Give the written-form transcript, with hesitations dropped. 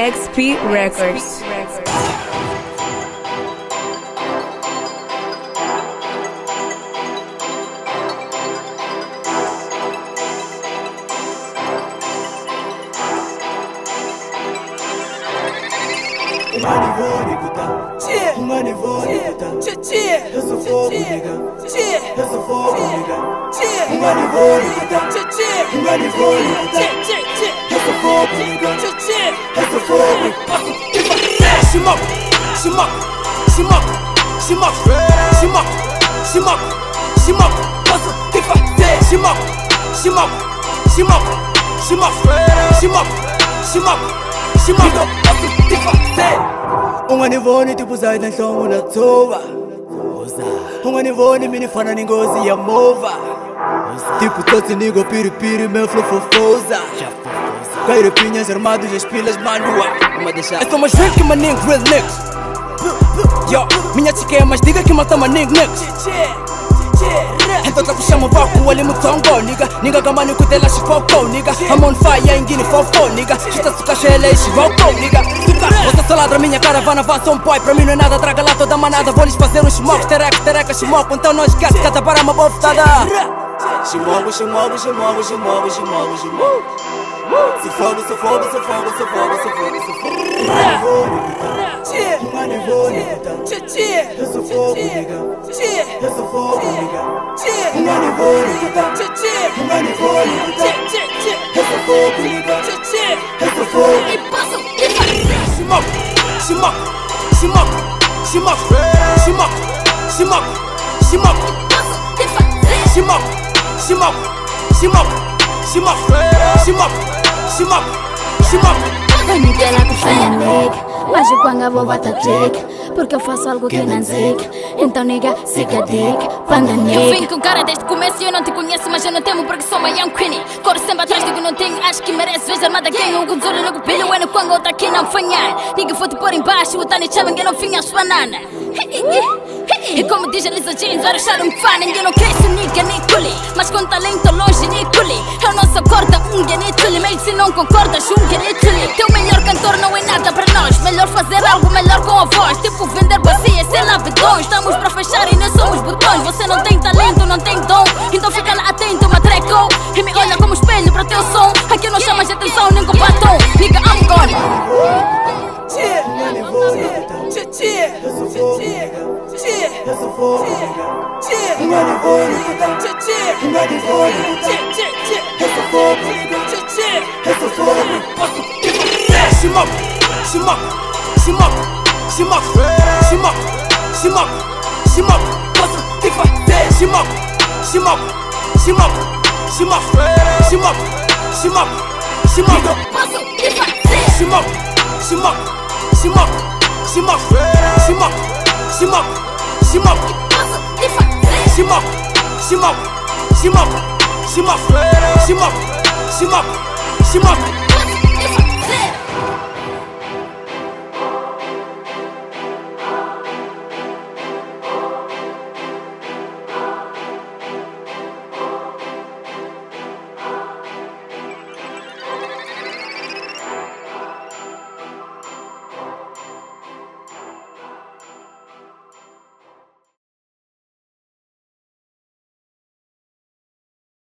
XP Records. Eu sou fogo, nigga. Eu sou fogo, nigga. Eu sou fogo, nigga. Eu sou fogo. Ximoko, Ximoko, Ximoko, Ximoko, Ximoko, Ximoko, Ximoko. Posso te fazer? Ximoko, Ximoko, Ximoko, Ximoko, Ximoko, Ximoko, Ximoko. Posso te fazer? Unganivoni tipo sai na nhlongo na toba. Unganivoni mini fana ni ngozi ya mova. Tipo toti nigo piripiri meu flow fofosa. Cairo pinhas armados as pilas manua. É só mais real que uma nigga real niggas. Yo, minha chica é mais diga que mata uma nigga. Então tá puxando o vácuo ali no tongo, nigga. Nigga gamani kutela shifoko, nigga. I'm on fire ingini fofo, nigga. Chuta suka shele e shivoko, nigga. Você só ladra minha caravana, avança um pai. Pra mim não é nada, traga lá toda manada. Vou lhes fazer uns chimocos, tereca, chimoco. Então não esquece, cata para uma bofetada. Ximogo, ximogo, ximogo, ximogo, ximogo, ximogo. Se fogo, se fogo, se fogo, se fogo, se fogo, se fogo. Eu sou fogo, nigga. Eu sou fogo, nigga. Eu sou fogo, nigga. Eu sou fogo. Ximoko, Ximoko, Ximoko, Ximoko, Ximoko, Ximoko, Ximoko. Ximoko, Ximoko, Ximoko, Ximoko, Ximoko, Ximoko, Ximoko. Vai me dela com fanha nega, mas eu quando vou bater dick, porque eu faço algo que não zica. Então nega, siga dick, panda nega. Eu vim com cara desde o começo e eu não te conheço, mas eu não temo porque sou uma young queenie. Corro sempre atrás do que não tenho, acho que merece. Veja armada quem o gunzuro no pilho, é no quando outra aqui não fanhar. Nigga foi te pôr embaixo, o Tani Chaman que não finha as banana. E como diz a Lisa Jeans, vai achar um fã, ninguém não cresce, nigga nem culi. Mas com talento longe nem culi. Eu não sou corta, unga nem tuli. Meio se não concorda, junga nem tuli. Teu melhor cantor não é nada para nós. Melhor fazer algo melhor com a voz. Tipo vender bacias, sei lá, bedões. Estamos para fechar e não somos botões. Você não tem talento, não tem dom. Então fica lá atento, matreco. E me olha como espelho para teu som. Aqui não chamas de atenção nem com batom. Nigga, I'm gone. Eu sou fogo, nigga. Eu sou fogo, nigga. Eu sou fogo, nigga. Eu sou fogo. Ximoko, Ximoko, Ximoko, Ximoko, Ximoko, Ximoko, Ximoko. Posso te fazer? Ximoko, Ximoko, Ximoko, Ximoko, Ximoko, Ximoko, Ximoko. Posso te fazer? Ximoko, Ximoko, Ximoko, Ximoko, Ximoko, Ximoko, Ximoko. Posso te fazer? Ximoko, Ximoko, Ximoko, Ximoko, Ximoko, Ximoko, Ximoko.